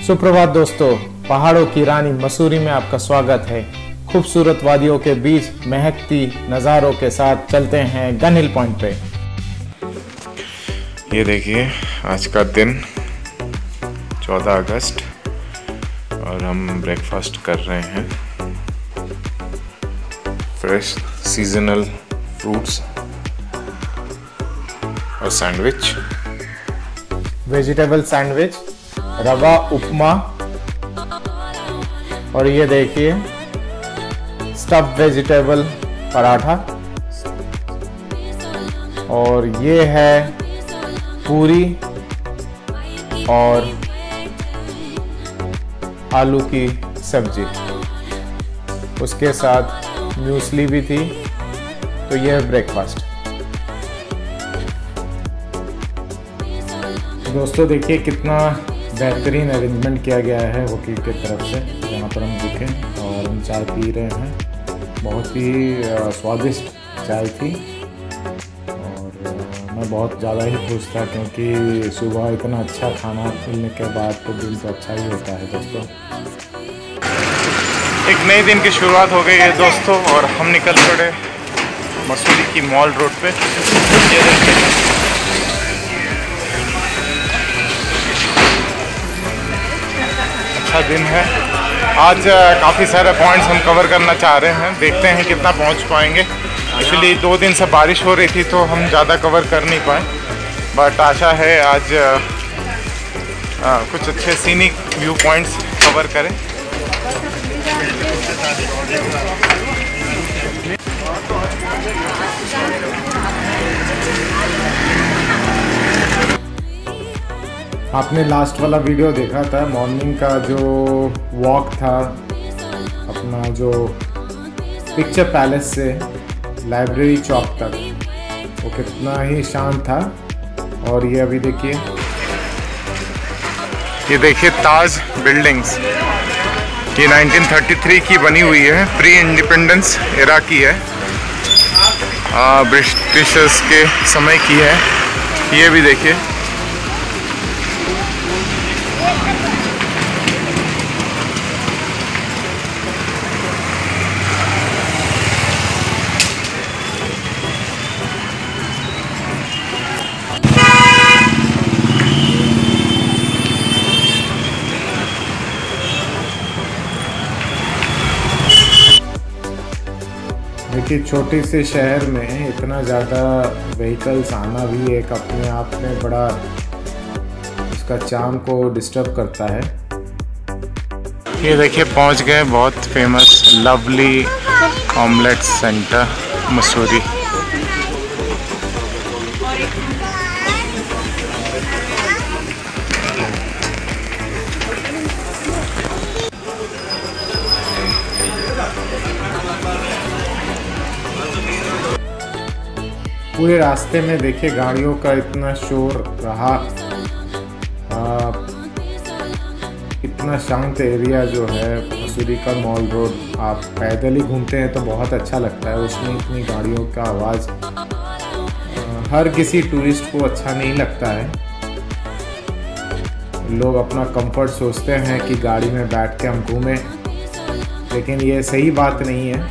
सुप्रभात दोस्तों, पहाड़ों की रानी मसूरी में आपका स्वागत है। खूबसूरत वादियों के बीच महकती नज़ारों के साथ चलते हैं गन हिल पॉइंट पे। ये देखिए आज का दिन 14 अगस्त और हम ब्रेकफास्ट कर रहे हैं। फ्रेश सीजनल फ्रूट्स और sandwich, vegetable sandwich, rava upma और ये देखिए स्टफ्ड वेजिटेबल पराठा और ये है पूरी और आलू की सब्जी, उसके साथ म्यूसली भी थी। तो ये है ब्रेकफास्ट। दोस्तों देखिए कितना बेहतरीन अरेंजमेंट किया गया है वकील की तरफ से, जहाँ पर हम रुके और हम चाय पी रहे हैं। बहुत ही स्वादिष्ट चाय थी और मैं बहुत ज़्यादा ही खुश था क्योंकि सुबह इतना अच्छा खाना मिलने के बाद तो दिन तो अच्छा ही होता है दोस्तों। एक नए दिन की शुरुआत हो गई है दोस्तों और हम निकल पड़े मसूरी की मॉल रोड पे। ये देखिए अच्छा दिन है आज। काफ़ी सारे पॉइंट्स हम कवर करना चाह रहे हैं, देखते हैं कितना पहुंच पाएंगे। एक्चुअली 2 दिन से बारिश हो रही थी तो हम ज़्यादा कवर कर नहीं पाए, बट आशा है आज कुछ अच्छे सीनिक व्यू पॉइंट्स कवर करें। आपने लास्ट वाला वीडियो देखा था, मॉर्निंग का जो वॉक था अपना, जो पिक्चर पैलेस से लाइब्रेरी चौक तक, वो कितना ही शांत था। और ये अभी देखिए, ये देखिए ताज बिल्डिंग्स, ये 1933 की बनी हुई है, प्री इंडिपेंडेंस एरा की है, ब्रिटिशर्स के समय की है। ये भी देखिए, देखिए छोटे से शहर में इतना ज़्यादा व्हीकल्स आना भी एक अपने आप में बड़ा उसका चार्म को डिस्टर्ब करता है। ये देखिए पहुंच गए बहुत famous lovely omelette centre Mussoorie. पूरे रास्ते में देखिए गाड़ियों का इतना शोर रहा, इतना शांत एरिया जो है मसूरी का मॉल रोड। आप पैदल ही घूमते हैं तो बहुत अच्छा लगता है, उसमें इतनी गाड़ियों का आवाज़ हर किसी टूरिस्ट को अच्छा नहीं लगता है। लोग अपना कंफर्ट सोचते हैं कि गाड़ी में बैठ के हम घूमें, लेकिन ये सही बात नहीं है।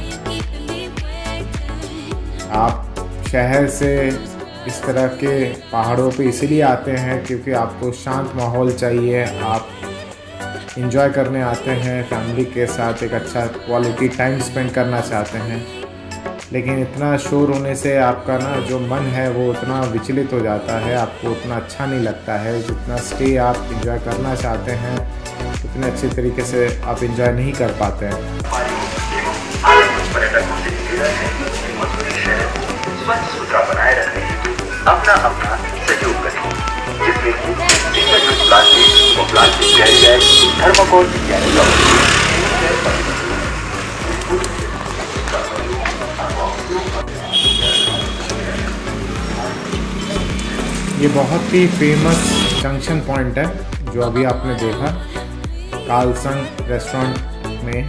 आप शहर से इस तरह के पहाड़ों पे इसलिए आते हैं क्योंकि आपको शांत माहौल चाहिए, आप एंजॉय करने आते हैं फैमिली के साथ, एक अच्छा क्वालिटी टाइम स्पेंड करना चाहते हैं। लेकिन इतना शोर होने से आपका ना जो मन है वो उतना विचलित हो जाता है, आपको उतना अच्छा नहीं लगता है। जितना स्टे आप एंजॉय करना चाहते हैं उतने अच्छे तरीके से आप एंजॉय नहीं कर पाते हैं। स्वच्छ सुथरा बनाए रखने हेतु अपना अपना सहयोग करें, जिसमें कि सिंगल यूज प्लास्टिक और प्लास्टिक कैरी बैग, थर्मोकोल इत्यादि का ये बहुत ही फेमस जंक्शन पॉइंट है जो अभी आपने देखा कालसंग रेस्टोरेंट में।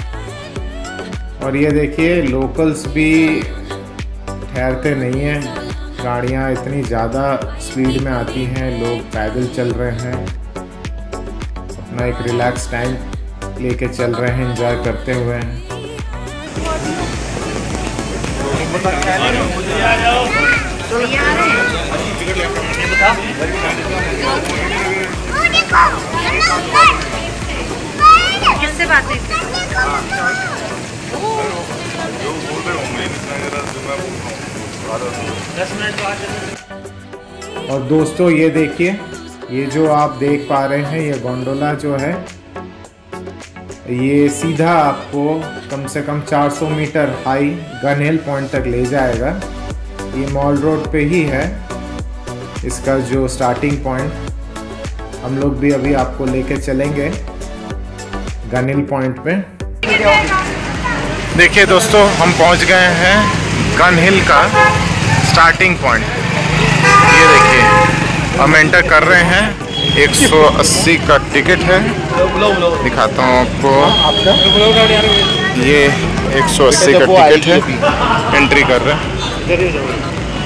और ये देखिए लोकल्स भी ठहरते नहीं हैं, गाड़ियाँ इतनी ज़्यादा स्पीड में आती हैं, लोग पैदल चल रहे हैं, अपना एक रिलैक्स टाइम लेके चल रहे हैं, एंजॉय करते हुए हैं। किससे बात हुई? और दोस्तों ये देखिए, ये जो आप देख पा रहे हैं ये गोंडोला जो है ये सीधा आपको कम से कम 400 metre high gun hill point तक ले जाएगा। ये मॉल रोड पे ही है इसका जो स्टार्टिंग पॉइंट। हम लोग भी अभी आपको लेके चलेंगे गन हिल पॉइंट पे। देखिए दोस्तों, हम पहुंच गए हैं गन हिल का स्टार्टिंग पॉइंट। ये देखिए, हम एंटर कर रहे हैं। 180 का टिकट है, दिखाता हूँ आपको। ये 180 का टिकट है, एंट्री कर रहे हैं।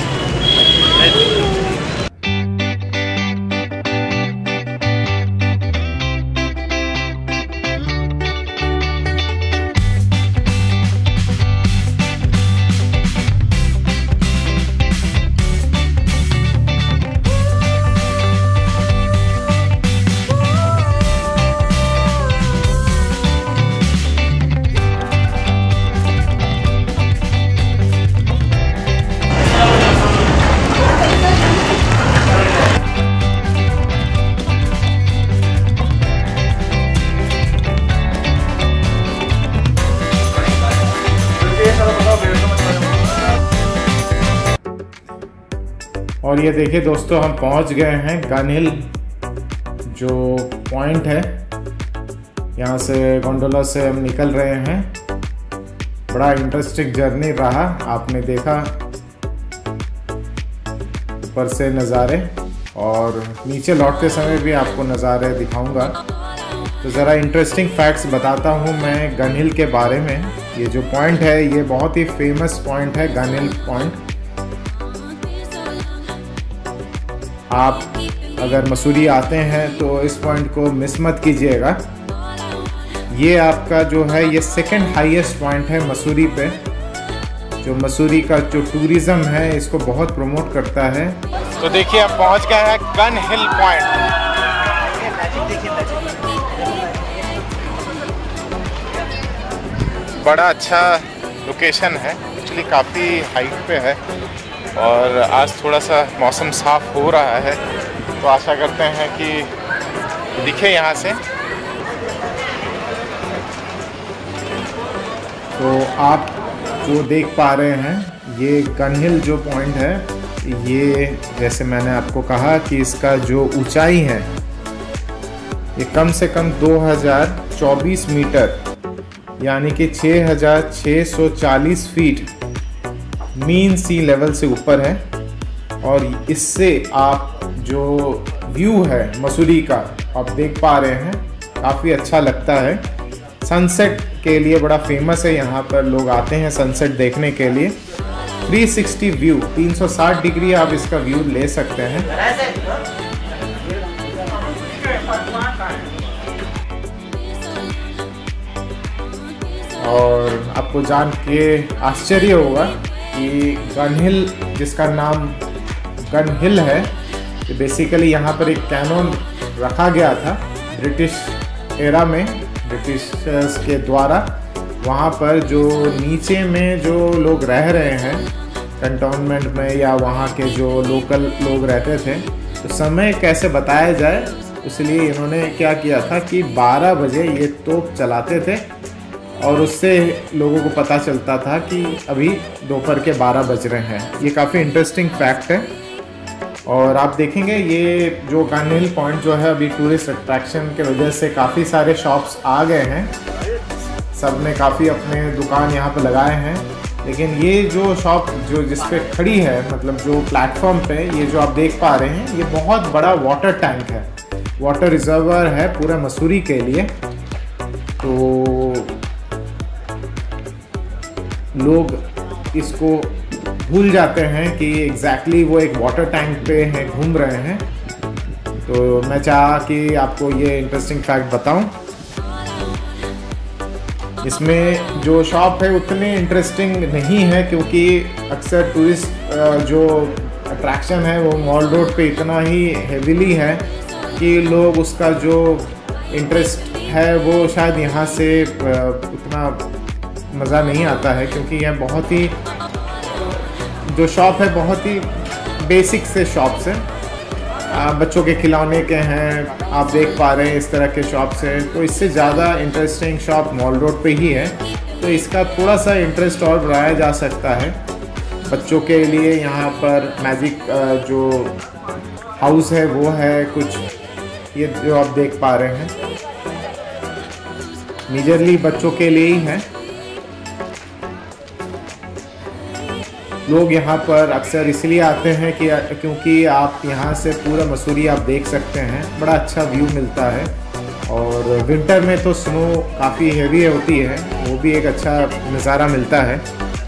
और ये देखिए दोस्तों, हम पहुंच गए हैं गन हिल जो पॉइंट है। यहाँ से गोंडोला से हम निकल रहे हैं। बड़ा इंटरेस्टिंग जर्नी रहा। आपने देखा ऊपर से नज़ारे, और नीचे लौटते समय भी आपको नज़ारे दिखाऊंगा। तो ज़रा इंटरेस्टिंग फैक्ट्स बताता हूँ मैं गन हिल के बारे में। ये जो पॉइंट है ये बहुत ही फेमस पॉइंट है, गन हिल पॉइंट। आप अगर मसूरी आते हैं तो इस पॉइंट को मिस मत कीजिएगा। ये आपका जो है ये सेकंड हाईएस्ट पॉइंट है मसूरी पे, जो मसूरी का जो टूरिज्म है इसको बहुत प्रमोट करता है। तो देखिए, अब पहुंच गए हैं गन हिल पॉइंट। बड़ा अच्छा लोकेशन है, एक्चुअली काफ़ी हाइट पे है और आज थोड़ा सा मौसम साफ हो रहा है, तो आशा करते हैं कि दिखे यहाँ से। तो आप जो देख पा रहे हैं ये गन हिल जो पॉइंट है, ये जैसे मैंने आपको कहा कि इसका जो ऊंचाई है ये कम से कम 2024 मीटर यानी कि 6640 फीट मीन सी लेवल से ऊपर है। और इससे आप जो व्यू है मसूरी का आप देख पा रहे हैं, काफ़ी अच्छा लगता है। सनसेट के लिए बड़ा फेमस है, यहाँ पर लोग आते हैं सनसेट देखने के लिए। 360 व्यू, 360 डिग्री आप इसका व्यू ले सकते हैं। और आपको जान के आश्चर्य होगा कि गन हिल, जिसका नाम गन हिल है, कि बेसिकली यहाँ पर एक कैनन रखा गया था ब्रिटिश एरा में, ब्रिटिशर्स के द्वारा। वहाँ पर जो नीचे में जो लोग रह रहे हैं कंटोनमेंट में या वहाँ के जो लोकल लोग रहते थे, तो समय कैसे बताया जाए, इसलिए इन्होंने क्या किया था कि 12 बजे ये तोप चलाते थे और उससे लोगों को पता चलता था कि अभी दोपहर के 12 बज रहे हैं। ये काफ़ी इंटरेस्टिंग फैक्ट है। और आप देखेंगे ये जो गन हिल पॉइंट जो है अभी टूरिस्ट अट्रैक्शन के वजह से काफ़ी सारे शॉप्स आ गए हैं, सब ने काफ़ी अपने दुकान यहाँ पे लगाए हैं। लेकिन ये जो शॉप जो जिस पे खड़ी है, मतलब जो प्लेटफॉर्म पे ये जो आप देख पा रहे हैं, ये बहुत बड़ा वाटर टैंक है, वाटर रिजर्वर है पूरा मसूरी के लिए। तो लोग इसको भूल जाते हैं कि एग्जैक्टली वो एक वाटर टैंक पे हैं, घूम रहे हैं। तो मैं चाहा कि आपको ये इंटरेस्टिंग फैक्ट बताऊं। इसमें जो शॉप है उतने इंटरेस्टिंग नहीं है, क्योंकि अक्सर टूरिस्ट जो अट्रैक्शन है वो मॉल रोड पे इतना ही हेवीली है कि लोग उसका जो इंटरेस्ट है वो शायद यहाँ से उतना मज़ा नहीं आता है, क्योंकि यह बहुत ही जो शॉप है बहुत ही बेसिक से शॉप्स है। बच्चों के खिलौने के हैं, आप देख पा रहे हैं इस तरह के शॉप्स हैं। तो इससे ज़्यादा इंटरेस्टिंग शॉप मॉल रोड पे ही है, तो इसका थोड़ा सा इंटरेस्ट और बढ़ाया जा सकता है। बच्चों के लिए यहाँ पर मैजिक जो हाउस है वो है कुछ, ये जो आप देख पा रहे हैं मेजरली बच्चों के लिए ही है। लोग यहाँ पर अक्सर इसलिए आते हैं कि क्योंकि आप यहाँ से पूरा मसूरी आप देख सकते हैं, बड़ा अच्छा व्यू मिलता है। और विंटर में तो स्नो काफ़ी हेवी होती है, वो भी एक अच्छा नज़ारा मिलता है।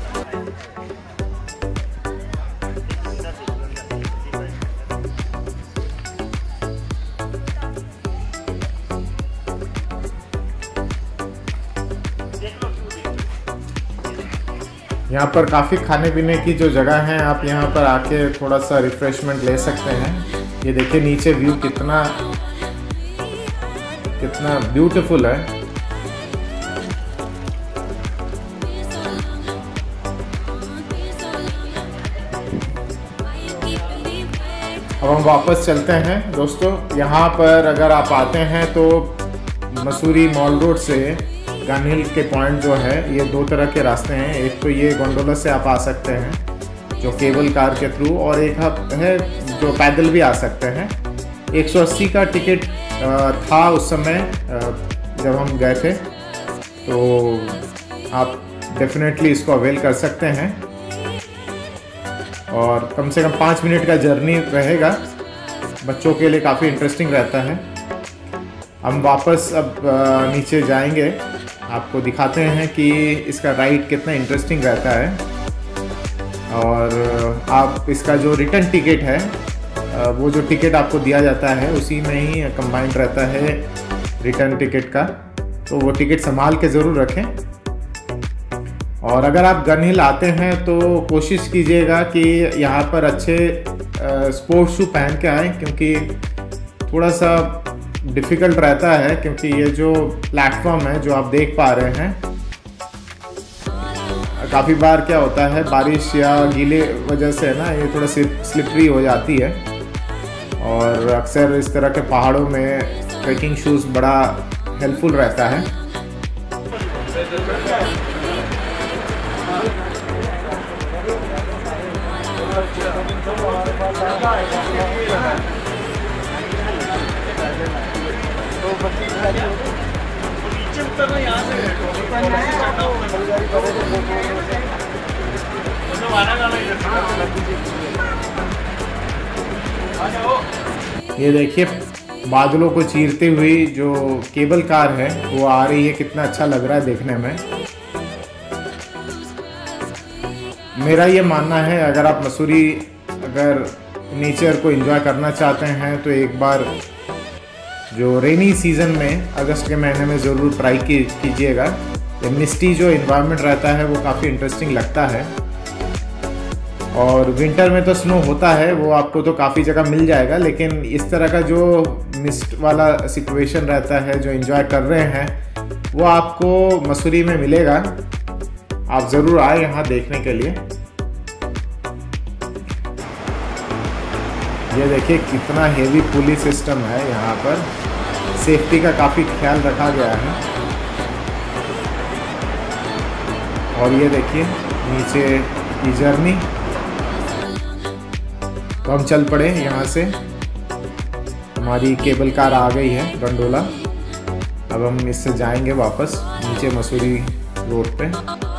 यहाँ पर काफ़ी खाने पीने की जो जगह है, आप यहाँ पर आके थोड़ा सा रिफ्रेशमेंट ले सकते हैं। ये देखिए नीचे व्यू कितना ब्यूटीफुल है। अब हम वापस चलते हैं दोस्तों। यहाँ पर अगर आप आते हैं तो मसूरी मॉल रोड से गन हिल के पॉइंट जो है, ये दो तरह के रास्ते हैं। एक तो ये गोंडोला से आप आ सकते हैं जो केबल कार के थ्रू, और एक है जो पैदल भी आ सकते हैं। 180 का टिकट था उस समय जब हम गए थे, तो आप डेफिनेटली इसको अवेल कर सकते हैं। और कम से कम 5 मिनट का जर्नी रहेगा, बच्चों के लिए काफ़ी इंटरेस्टिंग रहता है। हम वापस अब नीचे जाएंगे, आपको दिखाते हैं कि इसका राइड कितना इंटरेस्टिंग रहता है। और आप इसका जो रिटर्न टिकट है, वो जो टिकट आपको दिया जाता है उसी में ही कंबाइंड रहता है रिटर्न टिकट का, तो वो टिकट संभाल के ज़रूर रखें। और अगर आप गन हिल आते हैं तो कोशिश कीजिएगा कि यहाँ पर अच्छे स्पोर्ट्स शू पहन के आएँ, क्योंकि थोड़ा सा डिफ़िकल्ट रहता है, क्योंकि ये जो प्लेटफॉर्म है जो आप देख पा रहे हैं, काफ़ी बार क्या होता है बारिश या गीले वजह से ना ये थोड़ा स्लिपरी हो जाती है। और अक्सर इस तरह के पहाड़ों में ट्रैकिंग शूज़ बड़ा हेल्पफुल रहता है। ये देखिए बादलों को चीरते हुई जो केबल कार है वो आ रही है, कितना अच्छा लग रहा है देखने में। मेरा ये मानना है अगर आप मसूरी अगर नेचर को एंजॉय करना चाहते हैं तो एक बार जो रेनी सीज़न में अगस्त के महीने में ज़रूर ट्राई कीजिएगा। ये मिस्टी जो इन्वायरमेंट रहता है वो काफ़ी इंटरेस्टिंग लगता है। और विंटर में तो स्नो होता है, वो आपको तो काफ़ी जगह मिल जाएगा, लेकिन इस तरह का जो मिस्ट वाला सिचुएशन रहता है जो एंजॉय कर रहे हैं वो आपको मसूरी में मिलेगा। आप ज़रूर आए यहाँ देखने के लिए। ये देखिए कितना हेवी पुलिस सिस्टम है यहाँ पर, सेफ्टी का काफ़ी ख्याल रखा गया है। और ये देखिए नीचे की जर्नी, तो हम चल पड़े यहाँ से। हमारी केबल कार आ गई है गंडोला, अब हम इससे जाएंगे वापस नीचे मसूरी रोड पे।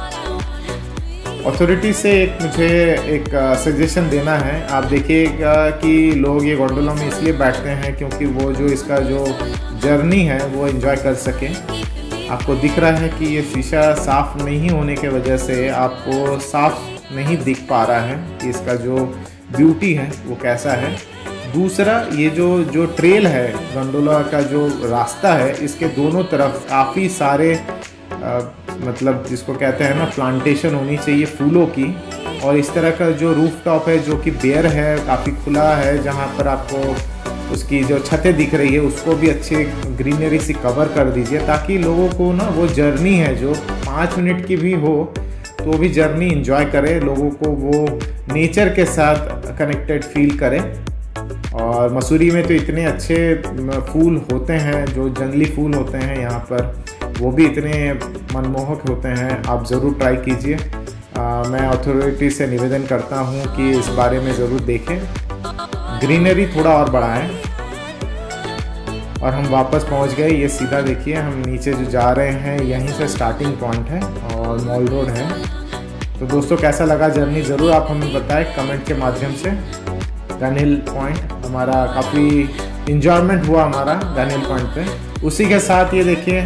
अथॉरिटी से मुझे एक सजेशन देना है। आप देखिएगा कि लोग ये गोंडोला में इसलिए बैठते हैं क्योंकि वो जो इसका जो जर्नी है वो एंजॉय कर सकें। आपको दिख रहा है कि ये शीशा साफ़ नहीं होने के वजह से आपको साफ़ नहीं दिख पा रहा है कि इसका जो ब्यूटी है वो कैसा है। दूसरा ये जो ट्रेल है, गंडोला का जो रास्ता है, इसके दोनों तरफ काफ़ी सारे मतलब जिसको कहते हैं ना प्लांटेशन होनी चाहिए फूलों की। और इस तरह का जो रूफ टॉप है जो कि बेयर है, काफ़ी खुला है, जहाँ पर आपको उसकी जो छतें दिख रही है उसको भी अच्छे ग्रीनरी से कवर कर दीजिए, ताकि लोगों को ना वो जर्नी है जो 5 मिनट की भी हो तो भी जर्नी एंजॉय करे, लोगों को वो नेचर के साथ कनेक्टेड फील करे। और मसूरी में तो इतने अच्छे फूल होते हैं, जो जंगली फूल होते हैं यहाँ पर, वो भी इतने मनमोहक होते हैं, आप ज़रूर ट्राई कीजिए। मैं अथॉरिटी से निवेदन करता हूँ कि इस बारे में ज़रूर देखें, ग्रीनरी थोड़ा और बढ़ाएं। और हम वापस पहुँच गए, ये सीधा देखिए हम नीचे जो जा रहे हैं यहीं से स्टार्टिंग पॉइंट है और मॉल रोड है। तो दोस्तों कैसा लगा जर्नी, ज़रूर आप हमें बताएं कमेंट के माध्यम से। गन हिल पॉइंट हमारा काफ़ी इंजॉयमेंट हुआ हमारा गन हिल पॉइंट पे। उसी के साथ ये देखिए,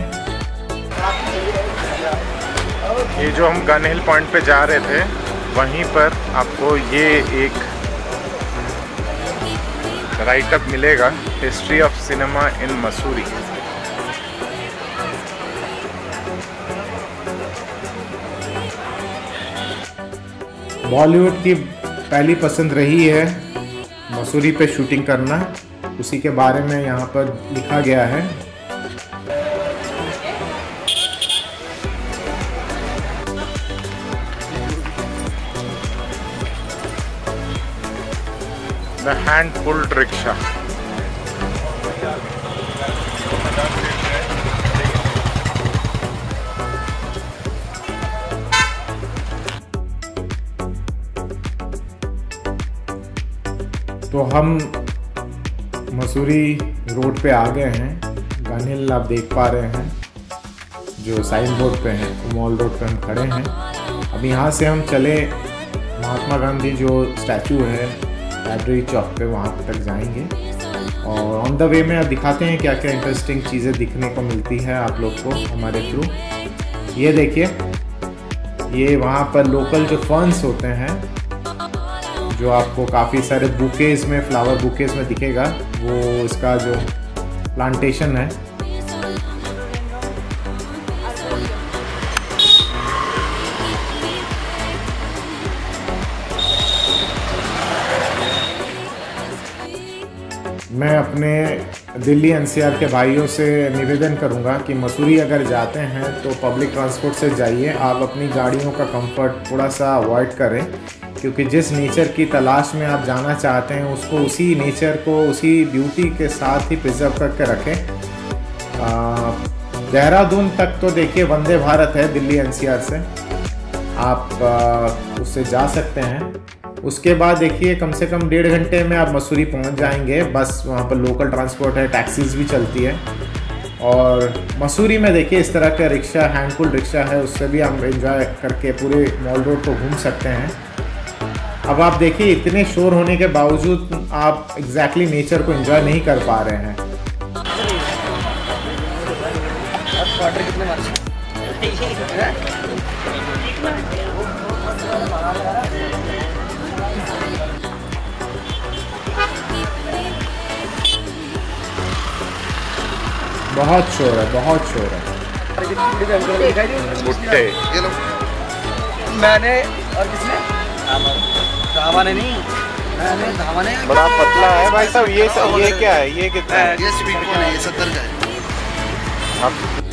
ये जो हम गन हिल पॉइंट पे जा रहे थे वहीं पर आपको ये एक राइट अप मिलेगा, history of cinema in Mussoorie. Bollywood की पहली पसंद रही है मसूरी पे शूटिंग करना, उसी के बारे में यहाँ पर लिखा गया है। The hand-pulled rickshaw. तो हम मसूरी रोड पे आ गए हैं। गन हिल आप देख पा रहे हैं जो साइन बोर्ड पे है, मॉल रोड पे हम खड़े हैं। अब यहाँ से हम चले महात्मा गांधी जो स्टैचू है लाइब्रेरी चौक पे, वहाँ तक जाएंगे। और ऑन द वे में आप दिखाते हैं क्या क्या इंटरेस्टिंग चीज़ें दिखने को मिलती है आप लोग को हमारे थ्रू। ये देखिए, ये वहाँ पर लोकल जो फर्न्स होते हैं जो आपको काफ़ी सारे बुकेज़ में, फ्लावर बुकेज़ में दिखेगा, वो इसका जो प्लांटेशन है। मैं अपने दिल्ली एनसीआर के भाइयों से निवेदन करूंगा कि मसूरी अगर जाते हैं तो पब्लिक ट्रांसपोर्ट से जाइए। आप अपनी गाड़ियों का कंफर्ट थोड़ा सा अवॉइड करें, क्योंकि जिस नेचर की तलाश में आप जाना चाहते हैं उसको, उसी नेचर को, उसी ब्यूटी के साथ ही प्रिजर्व करके रखें। देहरादून तक तो देखिए वंदे भारत है दिल्ली एनसीआर से, आप उससे जा सकते हैं। उसके बाद देखिए कम से कम 1.5 घंटे में आप मसूरी पहुंच जाएंगे। बस वहाँ पर लोकल ट्रांसपोर्ट है, टैक्सीज भी चलती है। और मसूरी में देखिए इस तरह का रिक्शा, हैंडपुल रिक्शा है, उससे भी हम एंजॉय करके पूरे मॉल रोड को घूम सकते हैं। अब आप देखिए इतने शोर होने के बावजूद आप एग्जैक्टली नेचर को एंजॉय नहीं कर पा रहे हैं। बहुत शोर है, बहुत शोर है। भुट्टे मैंने और किसने? धावा ने नहीं, मैंने धावा ने। बड़ा पतला है भाई साहब। ये क्या है? ये कितना है? ये स्वीट कॉर्न है, ये 70 का है।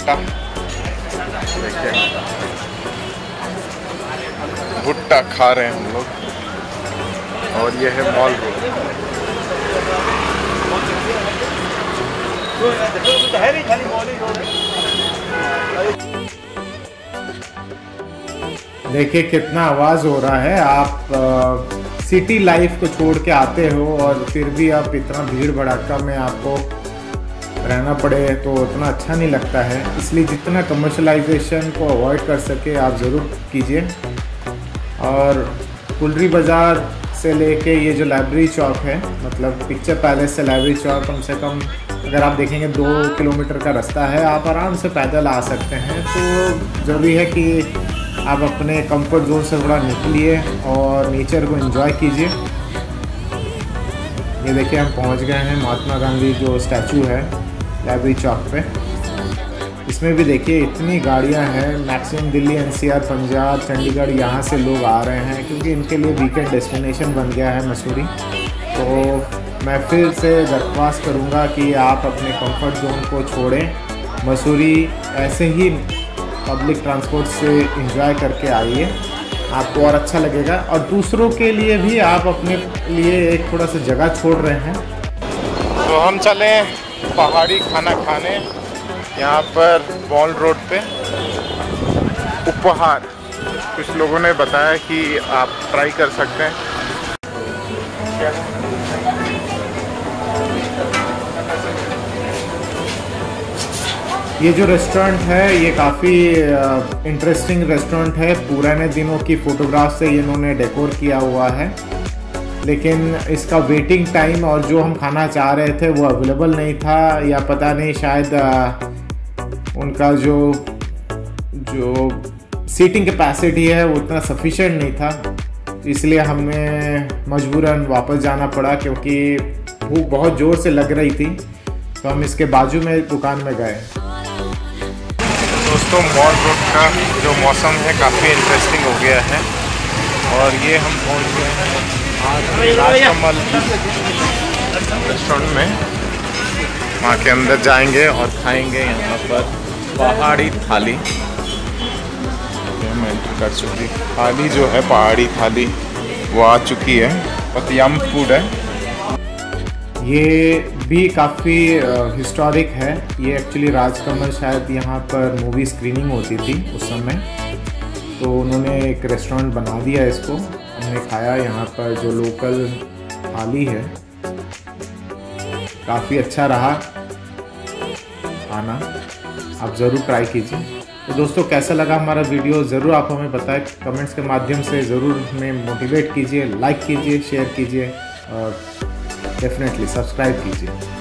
भुट्टा खा रहे हैं हम लोग। और ये है मॉल रोड। देखिए कितना आवाज़ हो रहा है। आप सिटी लाइफ को छोड़ के आते हो और फिर भी आप इतना भीड़ भड़ाका में आपको रहना पड़े तो उतना अच्छा नहीं लगता है। इसलिए जितना कमर्शलाइजेशन को अवॉइड कर सके आप ज़रूर कीजिए। और कुलरी बाज़ार से लेके ये जो लाइब्रेरी चौक है, मतलब पिक्चर पैलेस से लाइब्रेरी चौक कम से कम अगर आप देखेंगे 2 किलोमीटर का रास्ता है। आप आराम से पैदल आ सकते हैं। तो ज़रूरी है कि आप अपने कंफर्ट जोन से थोड़ा निकलिए और नेचर को एंजॉय कीजिए। ये देखिए हम पहुंच गए हैं महात्मा गांधी जो स्टैचू है लाइब्रेरी चौक पे। इसमें भी देखिए इतनी गाड़ियां हैं, मैक्सिमम दिल्ली, एनसीआर, पंजाब, चंडीगढ़ यहाँ से लोग आ रहे हैं क्योंकि इनके लिए वीकेंड डेस्टिनेशन बन गया है मसूरी। तो मैं फिर से दरख्वास्त करूँगा कि आप अपने कंफर्ट जोन को छोड़ें, मसूरी ऐसे ही पब्लिक ट्रांसपोर्ट से एंजॉय करके आइए, आपको और अच्छा लगेगा और दूसरों के लिए भी आप अपने लिए एक थोड़ा सा जगह छोड़ रहे हैं। तो हम चले पहाड़ी खाना खाने यहाँ पर मॉल रोड पे। उपहार कुछ लोगों ने बताया कि आप ट्राई कर सकते हैं। ये जो रेस्टोरेंट है ये काफ़ी इंटरेस्टिंग रेस्टोरेंट है। पुराने दिनों की फ़ोटोग्राफ से इन्होंने डेकोर किया हुआ है, लेकिन इसका वेटिंग टाइम और जो हम खाना चाह रहे थे वो अवेलेबल नहीं था, या पता नहीं शायद उनका जो सीटिंग कैपेसिटी है वो उतना सफिशिएंट नहीं था, इसलिए हमें मजबूरन वापस जाना पड़ा क्योंकि भूख बहुत ज़ोर से लग रही थी। तो हम इसके बाजू में दुकान में गए। दोस्तों मॉल रोड का जो मौसम है काफ़ी इंटरेस्टिंग हो गया है और ये हम पहुंच गए हैं राजकमल रेस्टोरेंट में। वहाँ के अंदर जाएंगे और खाएंगे यहाँ पर पहाड़ी थाली। हम एंटर कर चुकी, थाली जो है पहाड़ी थाली वो आ चुकी है, बहुत यम फूड है। ये भी काफ़ी हिस्टोरिक है। ये एक्चुअली राजकमल शायद यहाँ पर मूवी स्क्रीनिंग होती थी उस समय, तो उन्होंने एक रेस्टोरेंट बना दिया इसको। हमने खाया यहाँ पर जो लोकल थाली है, काफ़ी अच्छा रहा खाना, आप ज़रूर ट्राई कीजिए। तो दोस्तों कैसा लगा हमारा वीडियो ज़रूर आप हमें बताएं, कमेंट्स के माध्यम से ज़रूर हमें मोटिवेट कीजिए, लाइक कीजिए, शेयर कीजिए और डेफिनेटली सब्सक्राइब कीजिए।